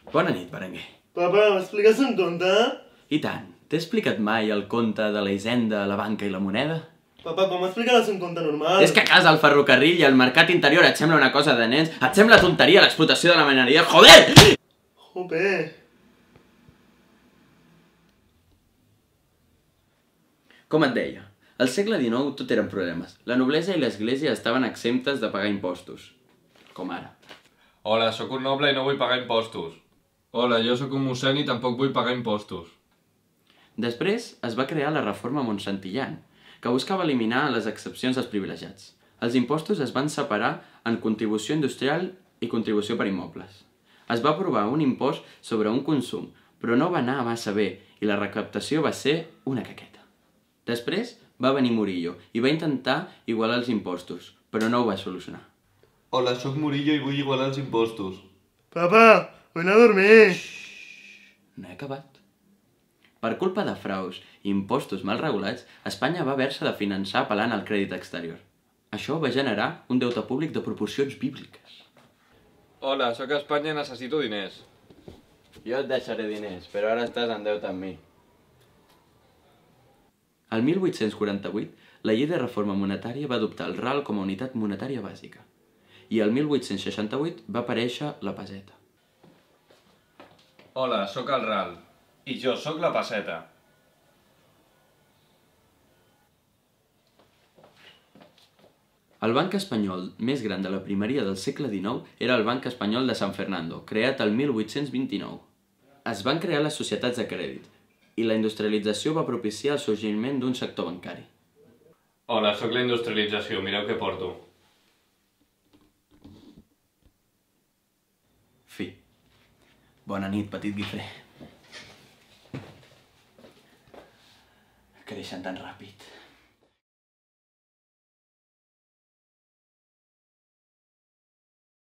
Bona nit, Berenguer. Papa, m'expliques un conte? I tant. T'he explicat mai el conte de la Hisenda, la banca i la moneda? Papa, com m'explicaràs un conte normal? És que a casa el ferrocarril i el mercat interior et sembla una cosa de nens? Et sembla tonteria l'explotació de la mineria? Joder! Jope. Com et deia, al segle XIX tot eren problemes. La noblesa i l'església estaven exemptes de pagar impostos. Com ara. Hola, sóc un noble i no vull pagar impostos. Hola, jo sóc un mossèn i tampoc vull pagar impostos. Després es va crear la reforma Monsantillan, que buscava eliminar les excepcions dels privilegiats. Els impostos es van separar en contribució industrial i contribució per immobles. Es va aprovar un impost sobre un consum, però no va anar massa bé i la recaptació va ser una caqueta. Després va venir Murillo i va intentar igualar els impostos, però no ho va solucionar. Hola, sóc Murillo i vull igualar els impostos. Papa, vull anar a dormir. No he acabat. Per culpa de fraus i impostos mal regulats, Espanya va haver-se de finançar apel·lant al crèdit exterior. Això va generar un deute públic de proporcions bíbliques. Hola, sóc a Espanya i necessito diners. Jo et deixaré diners, però ara estàs en deute amb mi. El 1848, la llei de reforma monetària va adoptar el RAL com a unitat monetària bàsica. I el 1868 va aparèixer la peseta. Hola, sóc el RAL. I jo sóc la pesseta. El banc espanyol més gran de la primeria del segle XIX era el Banc Espanyol de San Fernando, creat el 1829. Es van crear les societats de crèdit, i la industrialització va propiciar el sorgiment d'un sector bancari. Hola, sóc la industrialització, mireu què porto. Fi. Bona nit, petit guifrer. Creixen tan ràpid.